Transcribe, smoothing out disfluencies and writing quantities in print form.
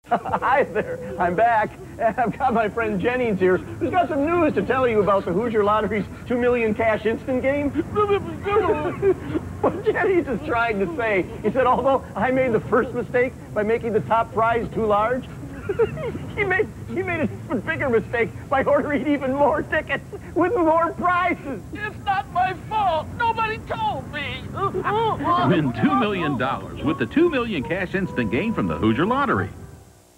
Hi there, I'm back, and I've got my friend Jennings here, who's got some news to tell you about the Hoosier Lottery's $2 million cash instant game. What Jennings is trying to say, he said, although I made the first mistake by making the top prize too large, he made an even bigger mistake by ordering even more tickets with more prizes. It's not my fault. Nobody told me. Win $2 million with the $2 million cash instant game from the Hoosier Lottery.